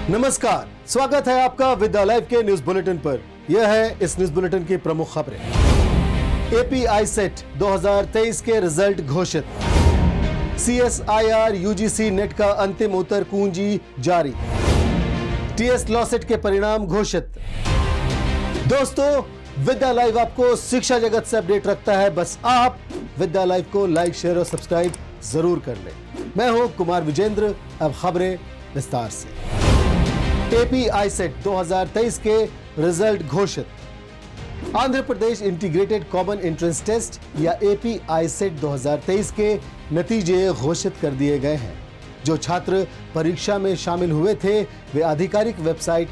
नमस्कार, स्वागत है आपका विद्या लाइव के न्यूज बुलेटिन पर। यह है इस न्यूज बुलेटिन की प्रमुख खबरें। एपीआई सेट 2023 के रिजल्ट घोषित। CSIR UGC नेट का अंतिम उत्तर कुंजी जारी। TS लॉ सेट के परिणाम घोषित। दोस्तों, विद्या लाइव आपको शिक्षा जगत से अपडेट रखता है। बस आप विद्या लाइव को लाइक, शेयर और सब्सक्राइब जरूर कर लें। मैं हूं कुमार विजेंद्र। अब खबरें विस्तार से। एपीआई सेट 2023 के रिजल्ट घोषित। Andhra Pradesh integrated common entrance test या एपीआई सेट 2023 के नतीजे घोषित कर दिए गए हैं। जो छात्र परीक्षा में शामिल हुए थे वे आधिकारिक वेबसाइट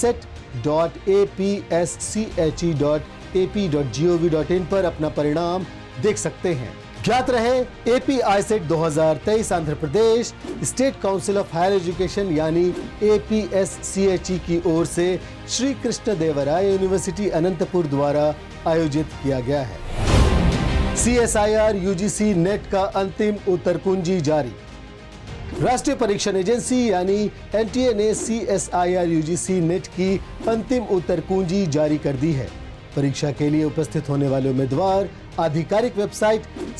set.apsche.ap.gov.in पर अपना परिणाम देख सकते हैं। ज्ञात रहे, API CET 2023 Andhra Pradesh state council of higher education यानी APSCHE की ओर से श्री कृष्ण देवराय यूनिवर्सिटी अनंतपुर द्वारा आयोजित किया गया है। CSIR UGC नेट का अंतिम उत्तर कुंजी जारी। राष्ट्रीय परीक्षण एजेंसी यानी NTA ने CSIR UGC नेट की अंतिम उत्तर कुंजी जारी कर दी है। परीक्षा के लिए उपस्थित होने वाले उम्मीदवार आधिकारिक वेबसाइट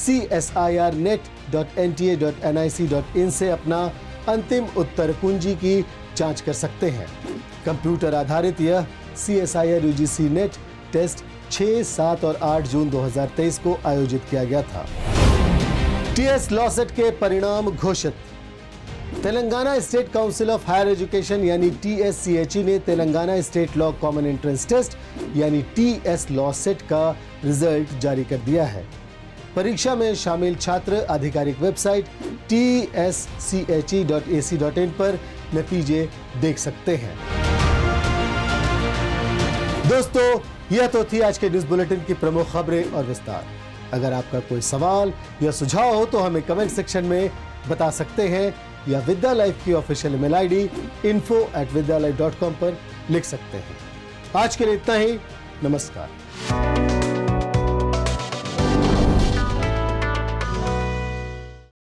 csirnet.nta.nic.in से अपना अंतिम उत्तर कुंजी की जांच कर सकते हैं। कंप्यूटर आधारित यह CSIR UGC नेट टेस्ट 6, 7 और 8 जून 2023 को आयोजित किया गया था। TS लॉ सेट के परिणाम घोषित। Telangana state council of higher education यानी TSCHE ने Telangana state law common entrance test यानी TS लॉ सेट का रिजल्ट जारी कर दिया है। परीक्षा में शामिल छात्र आधिकारिक वेबसाइट tsche.ac.in पर नतीजे देख सकते हैं। दोस्तों, यह तो थी आज के न्यूज बुलेटिन की प्रमुख खबरें और विस्तार। अगर आपका कोई सवाल या सुझाव हो तो हमें कमेंट सेक्शन में बता सकते हैं या विद्या लाइव की ऑफिशियल ईमेल ID info@vidyalive.com पर लिख सकते हैं। आज के लिए इतना ही। नमस्कार।